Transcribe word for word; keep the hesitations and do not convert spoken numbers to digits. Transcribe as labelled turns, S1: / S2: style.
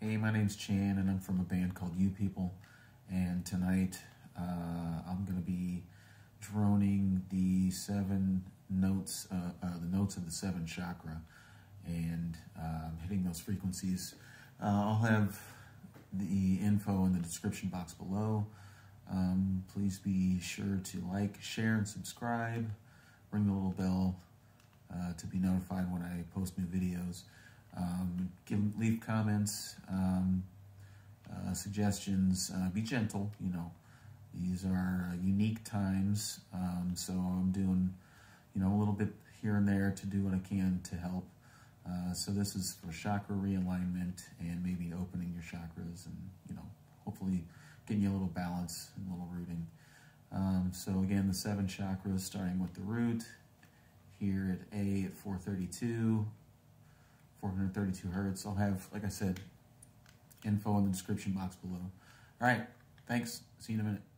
S1: Hey, my name's Chan, and I'm from a band called You People. And tonight, uh, I'm going to be droning the seven notes, uh, uh, the notes of the seven chakra, and um, hitting those frequencies. Uh, I'll have the info in the description box below. Um, please be sure to like, share, and subscribe. Ring the little bell uh, to be notified when I post new videos. Um, give, leave comments, um, uh, suggestions. Uh, be gentle, you know. These are uh, unique times, um, so I'm doing, you know, a little bit here and there to do what I can to help. Uh, so this is for chakra realignment and maybe opening your chakras and, you know, hopefully getting you a little balance and a little rooting. Um, so again, the seven chakras, starting with the root, here at A at four thirty-two, four hundred thirty-two hertz. I'll have, like I said, info in the description box below. All right, thanks. See you in a minute.